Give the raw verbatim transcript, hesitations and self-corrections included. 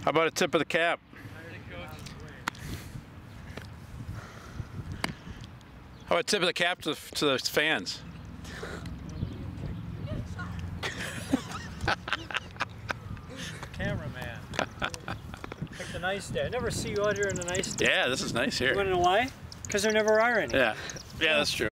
How about a tip of the cap? How about a tip of the cap to, to the fans? Cameraman. Picked a nice day. I never see you out here on a nice day. Yeah, this is nice here. You want to know why? Because there never are any. Yeah, yeah, that's true.